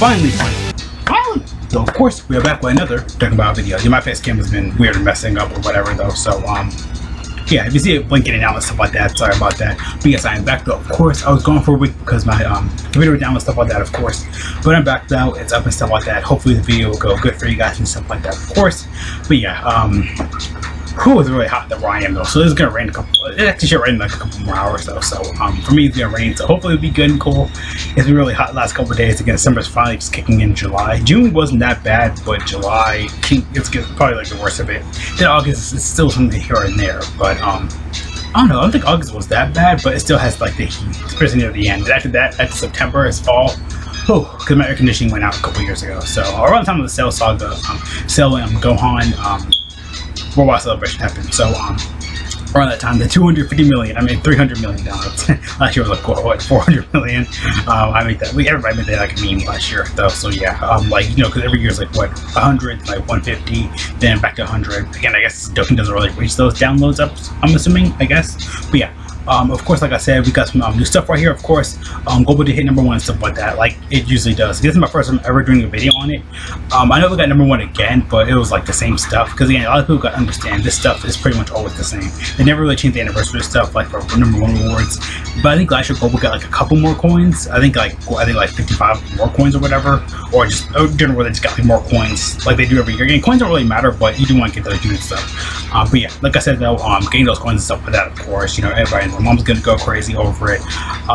finally. So of course we are back with another Dragon Ball video. Yeah, my face cam has been weird and messing up or whatever though, so yeah, if you see it blinking out and stuff like that, sorry about that. But yes, I am back though. Of course, I was gone for a week because my video was down and stuff like that, of course. But I'm back now, it's up and stuff like that. Hopefully the video will go good for you guys and stuff like that, of course. But yeah, it's really hot where I am though, so this is gonna rain a couple. It actually should rain in like a couple more hours though. So for me it's gonna rain, so hopefully it'll be good and cool. It's been really hot the last couple of days. Again, summer's finally just kicking in July. June wasn't that bad, but July it's probably like the worst of it. Then August is still something here and there, but I don't know. I don't think August was that bad, but it still has like the heat, especially near the end. And after that, after September is fall. Oh, because my air conditioning went out a couple years ago. So around the time of the Cell Saga, Cell and Gohan Worldwide Celebration happened. So around that time, the 250 million, 300 million dollars. Last year was like what 400 million. I made that. Everybody made that like a meme last year though. So yeah, like because every year is like what 100, like 150, then back to 100. Again, I guess Dokkan doesn't really reach those downloads up. I'm assuming, I guess. But yeah. Of course, like I said, we got some new stuff right here. Of course, Global did hit #1 and stuff like that, like it usually does. This is my first time ever doing a video on it. I know we got #1 again, but it was like the same stuff. Because again, a lot of people got to understand this stuff is pretty much always the same. They never really changed the anniversary stuff, like for #1 rewards. But I think last year Global got like a couple more coins. I think like 55 more coins or whatever, or just generally they just got like more coins, like they do every year. Again, coins don't really matter, but you do want to get those unit stuff. But yeah, like I said though, getting those coins and stuff like that, of course, you know, everybody. My mom's gonna go crazy over it.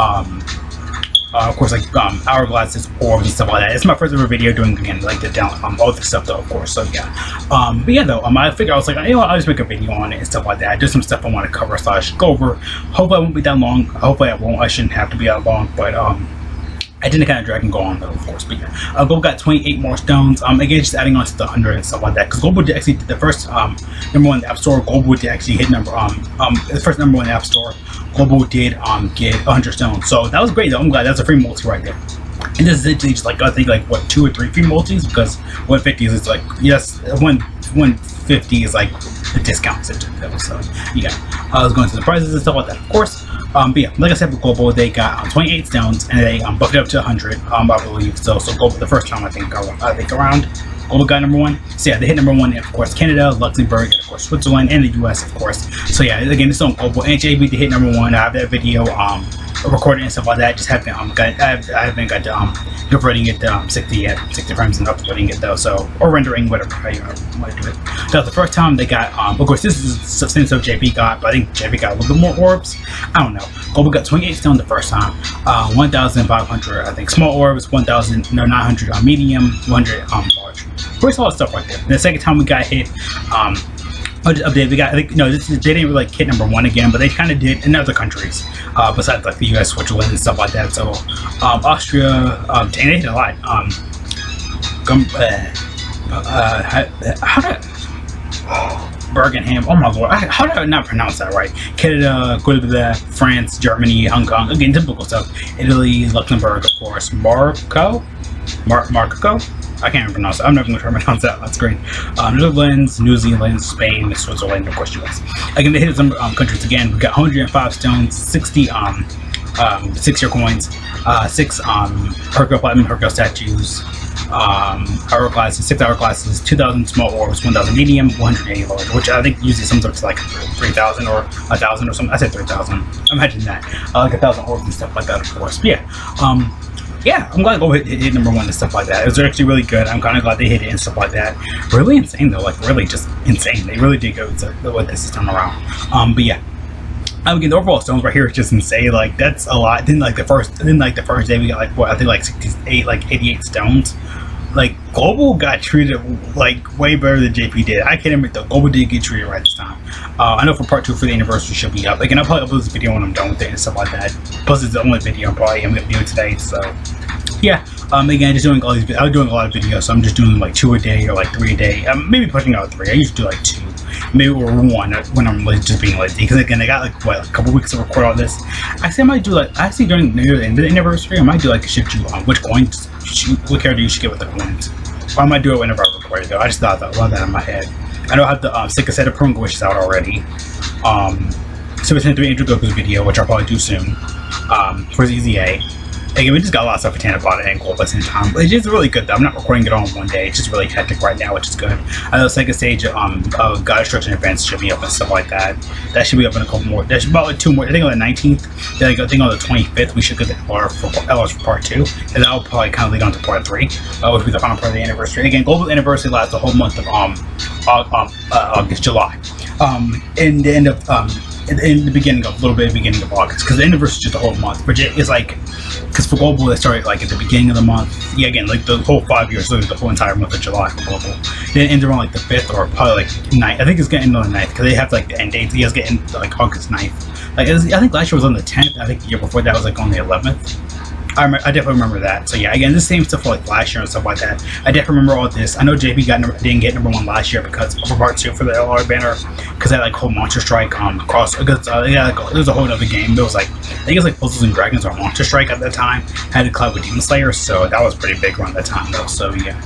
Of course, like hourglasses, orbs, and stuff like that. It's my first ever video doing again like the down all this stuff though, of course. So yeah, but yeah though, I figured I was like, you know what, I'll just make a video on it and stuff like that. Just some stuff I want to cover, so I should go over. Hopefully, I won't be that long. Hopefully, I won't. I shouldn't have to be that long, but I didn't kind of drag and go on though, of course. But yeah, Global got 28 more stones. Again, just adding on to the 100 and stuff like that. Because Global did actually the first #1 in the App Store. Global did actually hit the first #1 in the App Store. Global did get 100 stones, so that was great though. I'm glad that's a free multi right there. And this is literally just like I think like what 2 or 3 free multis, because 150 is like yes 150 is like the discount center. So yeah, I was going to the prices and stuff like that, of course. But yeah, like I said, with Global, they got 28 stones and they buffed it up to 100, I believe. So Global the first time I think around. Global got #1. So yeah, they hit #1 in, of course, Canada, Luxembourg, and of course Switzerland, and the US, of course. So yeah, again, it's on Global. And JB to hit #1. I have that video recording and stuff like that. Just haven't I haven't got to converting it to 60 yet, 60 frames and uploading it though. So or rendering, whatever how you want to do it. That was the first time they got. Of course, this is the same stuff JB got, but I think JB got a little bit more orbs. I don't know. Global got 28 stones the first time, 1,500 I think small orbs, 1,900 medium, 100 large. First, all that stuff right there. And the second time we got hit, I'll just update. We got, I think, no, they didn't really like hit #1 again, but they kind of did in other countries besides like the US, Switzerland, and stuff like that. So Austria, and they hit a lot. How did Bergenham? Oh my lord, how did I not pronounce that right? Canada, France, Germany, Hong Kong. Again, typical stuff. Italy, Luxembourg, of course. Marco. I can't even pronounce it. I'm never going to try to pronounce that. That's great. Netherlands, New Zealand, Spain, Switzerland, and of course US. Again, they hit some countries again. We got 105 stones, 60 6-year coins, 6 Hercule Platinum Hercule statues, hourglasses, 6 hourglasses, 2,000 small orbs, 1,000 medium, 180 large, which I think usually sums up to like 3,000 or 1,000 or something. I said 3,000. Imagine that. Like 1,000 orbs and stuff like that, of course. But yeah. Yeah, I'm glad Global hit #1 and stuff like that. It was actually really good. I'm kind of glad they hit it and stuff like that. Really insane though, like really just insane. They really did go with this time around. But yeah, again, the overall stones right here is just insane. Like that's a lot. Then like the first day we got like what I think like 68, like 88 stones. Like Global got treated like way better than JP did. I can't admit though, Global did get treated right this time. I know for part 2 for the anniversary should be up. Again, I'll probably upload this video when I'm done with it and stuff like that. Plus, it's the only video I'm probably going to do today. So yeah, again, just doing all these. I was doing a lot of videos, so I'm just doing like 2 a day or like 3 a day. Maybe pushing out 3. I usually do like 2, maybe or 1 when I'm like just being lazy. Because again, I got like what a couple weeks to record all this. Actually, I might do like during the end of the anniversary, I might do like a shift you which coins, what character you should get with the coins. Or I might do it whenever I record it though. I just thought about that in my head. I know I have the Sika set of Prunga wishes out already. Super Saiyan 3 Andrew Goku's video, which I'll probably do soon. For his EZA. Again, we just got a lot of stuff for Tanabata and Global at the same time. But it is really good though. I'm not recording it all in one day. It's just really hectic right now, which is good. I know the second stage of God Destruction Events should be up and stuff like that. That should be up in a couple more. There's about like 2 more. I think on the 19th. Then I think on the 25th we should get the LRs for part 2, and that'll probably kind of lead on to part 3, which will be the final part of the anniversary. Again, Global Anniversary lasts the whole month of August, July, and the end of in the beginning of beginning of August, because the anniversary is just the whole month, which is like, because for Global they started like at the beginning of the month. Yeah, again, like the whole 5 years, so the whole entire month of July for Global. Then it ends around like the 5th or probably like 9th. I think it's gonna end on the 9th because they have like the end dates. You guys get in like August 9th. Like I think last year was on the 10th. I think the year before that was like on the 11th. I definitely remember that. So yeah, again, the same stuff for like last year and stuff like that. I definitely remember all this. I know JP didn't get number 1 last year because for part 2 for the LR banner, because that like whole Monster Strike cross. Because yeah, like, it was a whole other game. There was like, I think it was like Puzzles and Dragons or Monster Strike at that time. Had to collab with Demon Slayer, so that was pretty big around that time though. So yeah.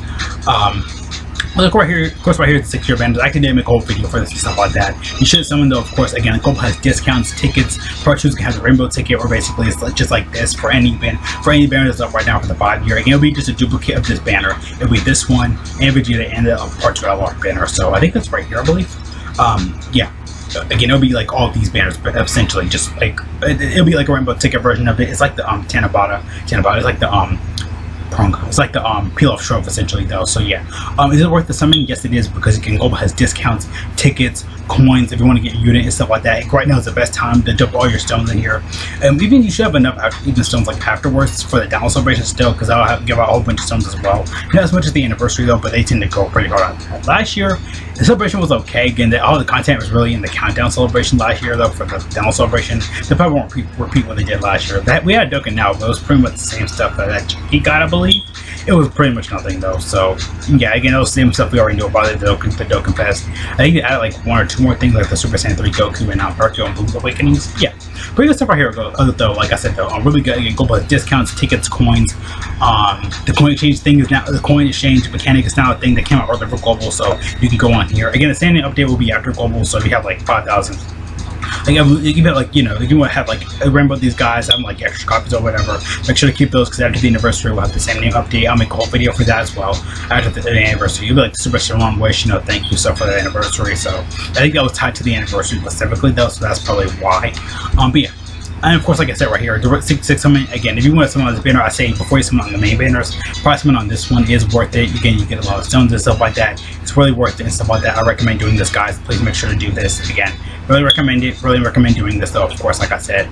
Well, of course, right here, it's 6-year banner. I did make a whole video for this and stuff like that. You should summon though, of course. Again, Global has discounts, tickets. Part 2 can have the rainbow ticket, or basically it's just like this for any banner that's up right now for the 5-year. Again, it'll be just a duplicate of this banner. It'll be this one and Vegeta and the part 2 LR banner. So I think that's right here, I believe. Yeah. Again, it'll be like all of these banners, but essentially just like it'll be like a rainbow ticket version of it. It's like the Tanabata. It's like the it's like the peel off shrub essentially though. So yeah, is it worth the summon? Yes it is, because again, Global has discounts, tickets, coins if you want to get a unit and stuff like that. Right now is the best time to dump all your stones in here. Even you should have enough even stones like afterwards for the download celebration still, because I'll give out a whole bunch of stones as well. Not as much as the anniversary though, but they tend to go pretty hard on that. Last year the celebration was okay. Again, all the content was really in the countdown celebration last year though. For the download celebration, they probably won't repeat what they did last year. That we had Dokkan Now, but it was pretty much the same stuff that he got, I believe. It was pretty much nothing though. So yeah, again, those same stuff we already knew about the Dokkan Fest. I think they added like 1 or 2 more things, like the Super Saiyan 3 Goku and now Virtual and Blue Awakenings. Yeah, pretty good stuff right here though. Like I said though, really good. Again, Global has discounts, tickets, coins. The coin exchange thing is now, the coin exchange mechanic is now a thing that came out earlier for Global, so you can go on here. Again, the standing update will be after Global, so if you have like 5,000. Like, you have like, you know, if you want to have like a rainbow these guys, have like extra copies or whatever, make sure to keep those, because after the anniversary we'll have the same name update. I'll make a whole video for that as well after the anniversary. You'll be like Super Saiyan Wish, you know, thank you so for the anniversary. So I think that was tied to the anniversary specifically though, so that's probably why. But yeah. And of course, like I said right here, the 6 summon, again, if you want to summon on this banner, I say before you summon on the main banners, probably summon on this one is worth it. Again, you get a lot of stones and stuff like that. It's really worth it and stuff like that. I recommend doing this, guys. Please make sure to do this. Again, really recommend it. Really recommend doing this though, of course, like I said.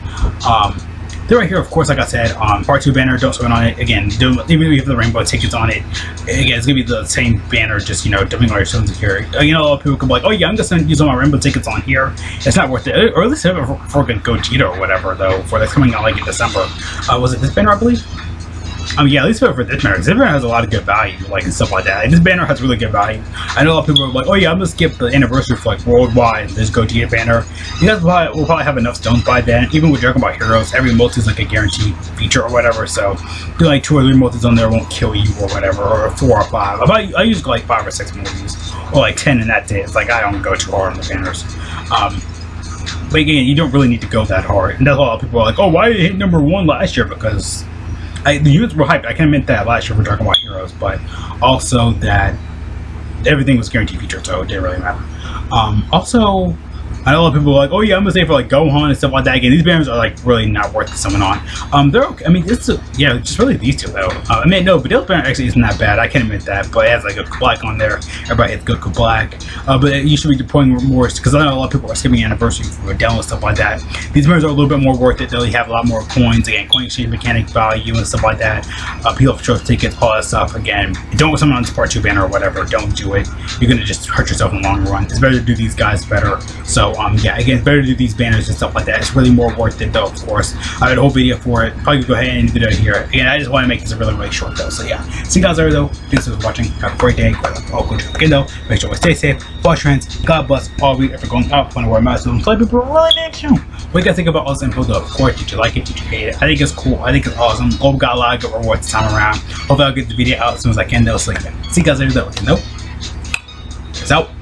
Then right here, of course, like I said, part 2 banner, don't summon on it. Again, even if you have the rainbow tickets on it, again, it's gonna be the same banner, just, you know, dumping all your stones in here. You know, a lot of people could be like, oh yeah, I'm just gonna use all my rainbow tickets on here. It's not worth it. Or at least have it for Gogeta or whatever though, for that's coming out like in December. Was it this banner, I believe? Yeah, at least for this banner. This banner has a lot of good value, like, and stuff like that. Like, this banner has really good value. I know a lot of people are like, oh yeah, I'm gonna skip the anniversary for like worldwide and this Gogeta banner. You guys will probably have enough stones by then. Even with Dragon Ball Heroes, every multi is like a guaranteed feature or whatever. So do like 2 or 3 multis on there won't kill you or whatever, or 4 or 5. I use like 5 or 6 multis, or like 10 in that day. It's like I don't go too hard on the banners. But again, you don't really need to go that hard. And that's why a lot of people are like, oh, why did you hit number 1 last year? Because the units were hyped. I can admit that last year for Dragon Ball Heroes, but also that everything was guaranteed feature, so it didn't really matter. Also, I know a lot of people are like, oh yeah, I'm gonna say for like Gohan and stuff like that. Again, these banners are like really not worth summon on. They're okay. I mean, it's yeah, just really these 2 though. I mean, no, but Vidal's banner actually isn't that bad. I can admit that, but it has like a Black on there. Everybody has Goku Black. But you should be deploying more, because I know a lot of people are skipping anniversary for Videl and stuff like that. These banners are a little bit more worth it though. You have a lot more coins, again, coin exchange mechanic value and stuff like that. Peel off trophy tickets, all that stuff. Again, don't summon on this part 2 banner or whatever. Don't do it. You're gonna just hurt yourself in the long run. It's better to do these guys better. So yeah, again, it's better to do these banners and stuff like that. It's really more worth it though, of course. I had a whole video for it. Probably go ahead and end the video here. Again, I just want to make this really, really short though. So yeah, see you guys later though. Thanks for watching. Have a great day. All good. Again though, make sure to stay safe, wash your hands. God bless all of you. If you're going out, want to wear a mask, some people really need to. What do you guys think about all this info though? Of course, did you like it? Did you hate it? I think it's cool. I think it's awesome. Global got a lot of good rewards this time around. Hopefully I'll get the video out as soon as I can though. So yeah, see you guys later though. Nope. Peace out.